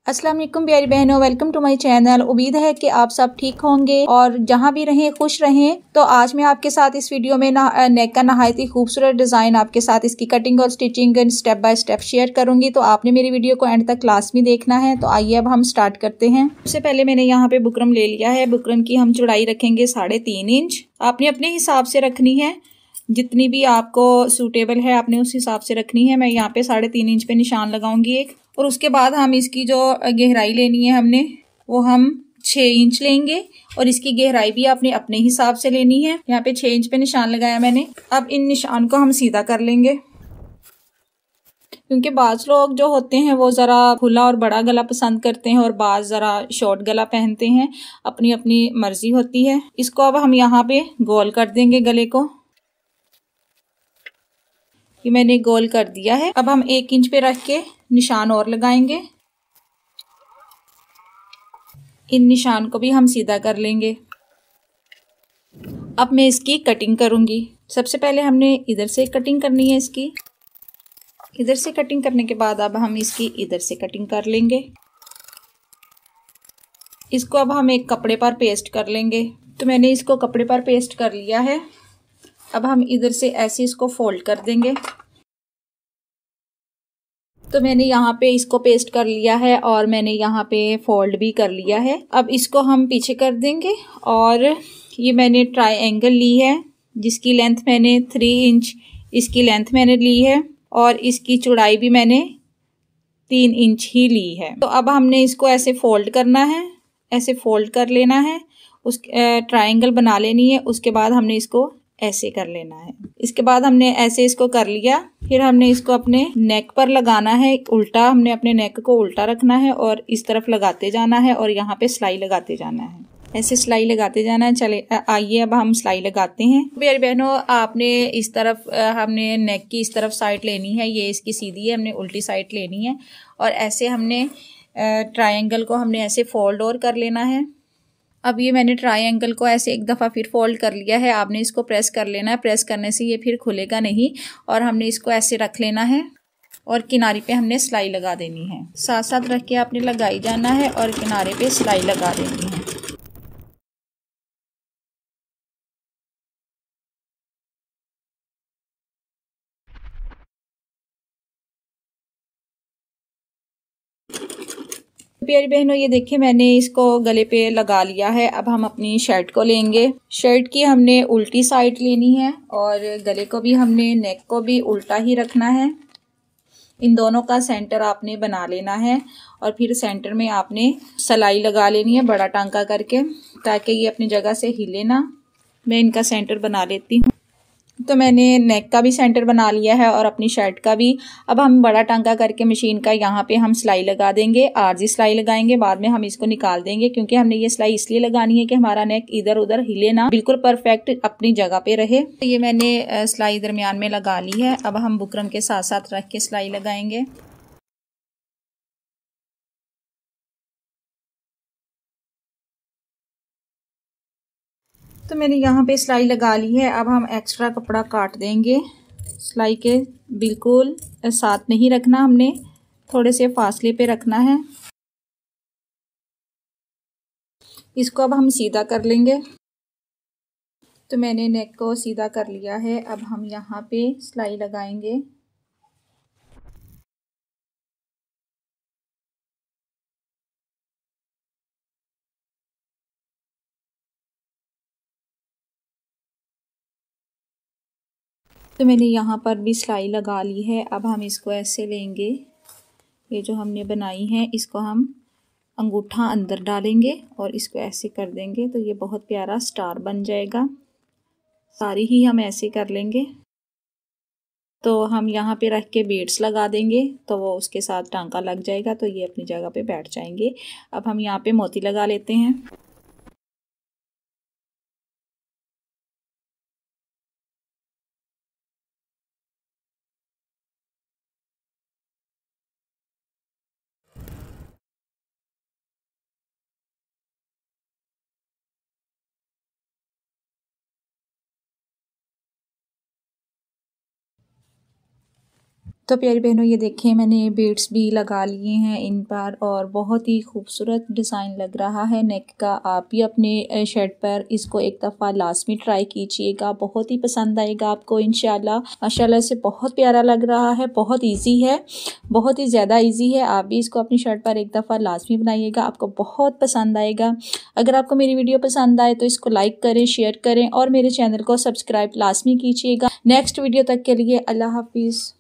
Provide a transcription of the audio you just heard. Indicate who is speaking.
Speaker 1: अस्सलाम वालेकुम प्यारी बहनों, वेलकम टू माय चैनल। उम्मीद है कि आप सब ठीक होंगे और जहां भी रहें खुश रहें। तो आज मैं आपके साथ इस वीडियो में नेक का नहायत ही खूबसूरत डिज़ाइन आपके साथ इसकी कटिंग और stitching step by step share करूंगी। तो आपने मेरी वीडियो को एंड तक क्लास में देखना है। तो आइए अब हम स्टार्ट करते हैं। सबसे पहले मैंने यहाँ पे बुकरम ले लिया है। बुकरम की हम चौड़ाई रखेंगे 3.5 इंच। आपने अपने हिसाब से रखनी है, जितनी भी आपको सूटेबल है आपने उस हिसाब से रखनी है। मैं यहाँ पे 3.5 इंच पे निशान लगाऊंगी एक, और उसके बाद हम इसकी जो गहराई लेनी है हमने वो हम 6 इंच लेंगे, और इसकी गहराई भी आपने अपने हिसाब से लेनी है। यहाँ पे 6 इंच पे निशान लगाया मैंने। अब इन निशान को हम सीधा कर लेंगे, क्योंकि बाज लोग जो होते हैं वो ज़रा खुला और बड़ा गला पसंद करते हैं और बाज ज़रा शॉर्ट गला पहनते हैं। अपनी अपनी मर्जी होती है। इसको अब हम यहाँ पे गोल कर देंगे गले को। ये मैंने गोल कर दिया है। अब हम 1 इंच पे रख के निशान और लगाएंगे। इन निशान को भी हम सीधा कर लेंगे। अब मैं इसकी कटिंग करूंगी। सबसे पहले हमने इधर से कटिंग करनी है इसकी। इधर से कटिंग करने के बाद अब हम इसकी इधर से कटिंग कर लेंगे। इसको अब हम एक कपड़े पर पेस्ट कर लेंगे। तो मैंने इसको कपड़े पर पेस्ट कर लिया है। अब हम इधर से ऐसे इसको फोल्ड कर देंगे। तो मैंने यहाँ पे इसको पेस्ट कर लिया है और मैंने यहाँ पे फोल्ड भी कर लिया है। अब इसको हम पीछे कर देंगे, और ये मैंने ट्रायंगल ली है जिसकी लेंथ मैंने 3 इंच इसकी लेंथ मैंने ली है, और इसकी चौड़ाई भी मैंने 3 इंच ही ली है। तो अब हमने इसको ऐसे फोल्ड करना है, ऐसे फोल्ड कर लेना है, उस ट्रायंगल बना लेनी है। उसके बाद हमने इसको ऐसे कर लेना है। इसके बाद हमने ऐसे इसको कर लिया। फिर हमने इसको अपने नेक पर लगाना है उल्टा। हमने अपने नेक को उल्टा रखना है और इस तरफ लगाते जाना है, और यहाँ पे सिलाई लगाते जाना है। ऐसे सिलाई लगाते जाना है। चले आइए अब हम सिलाई लगाते हैं। मेरी बहनों, आपने इस तरफ हमने नेक की इस तरफ साइड लेनी है। ये इसकी सीधी है, हमने उल्टी साइड लेनी है, और ऐसे हमने ट्रायंगल को हमने ऐसे फोल्ड और कर लेना है। अब ये मैंने ट्रायंगल को ऐसे एक दफ़ा फिर फोल्ड कर लिया है। आपने इसको प्रेस कर लेना है। प्रेस करने से ये फिर खुलेगा नहीं, और हमने इसको ऐसे रख लेना है, और किनारे पे हमने सिलाई लगा देनी है। साथ साथ रख के आपने लगाई जाना है और किनारे पे सिलाई लगा देनी है। प्यारी बहनों, ये देखिए मैंने इसको गले पे लगा लिया है। अब हम अपनी शर्ट को लेंगे। शर्ट की हमने उल्टी साइड लेनी है, और गले को भी हमने नेक को भी उल्टा ही रखना है। इन दोनों का सेंटर आपने बना लेना है, और फिर सेंटर में आपने सिलाई लगा लेनी है बड़ा टांका करके, ताकि ये अपनी जगह से हिले ना। मैं इनका सेंटर बना लेती हूँ। तो मैंने नेक का भी सेंटर बना लिया है और अपनी शर्ट का भी। अब हम बड़ा टांका करके मशीन का यहाँ पे हम सिलाई लगा देंगे। आरजी सिलाई लगाएंगे, बाद में हम इसको निकाल देंगे, क्योंकि हमने ये सिलाई इसलिए लगानी है कि हमारा नेक इधर उधर हिले ना, बिल्कुल परफेक्ट अपनी जगह पे रहे। तो ये मैंने सिलाई दरमियान में लगा ली है। अब हम बुकरम के साथ साथ रख के सिलाई लगाएंगे। तो मैंने यहाँ पे सिलाई लगा ली है। अब हम एक्स्ट्रा कपड़ा काट देंगे। सिलाई के बिल्कुल साथ नहीं रखना, हमने थोड़े से फासले पे रखना है। इसको अब हम सीधा कर लेंगे। तो मैंने नेक को सीधा कर लिया है। अब हम यहाँ पे सिलाई लगाएंगे। तो मैंने यहाँ पर भी सिलाई लगा ली है। अब हम इसको ऐसे लेंगे। ये जो हमने बनाई है इसको हम अंगूठा अंदर डालेंगे और इसको ऐसे कर देंगे, तो ये बहुत प्यारा स्टार बन जाएगा। सारी ही हम ऐसे कर लेंगे। तो हम यहाँ पे रख के बीड्स लगा देंगे, तो वो उसके साथ टांका लग जाएगा, तो ये अपनी जगह पे बैठ जाएंगे। अब हम यहाँ पे मोती लगा लेते हैं। तो प्यारी बहनों ये देखें मैंने बीड्स भी लगा लिए हैं इन पर और बहुत ही खूबसूरत डिज़ाइन लग रहा है नेक का। आप भी अपने शर्ट पर इसको एक दफ़ा लाजमी ट्राई कीजिएगा, बहुत ही पसंद आएगा आपको इंशाल्लाह। माशाल्लाह से बहुत प्यारा लग रहा है, बहुत ईजी है, बहुत ही ज़्यादा ईजी है। आप भी इसको अपनी शर्ट पर एक दफ़ा लाजमी बनाइएगा, आपको बहुत पसंद आएगा। अगर आपको मेरी वीडियो पसंद आए तो इसको लाइक करें, शेयर करें और मेरे चैनल को सब्सक्राइब लाजमी कीजिएगा। नेक्स्ट वीडियो तक के लिए अल्लाह हाफिज़।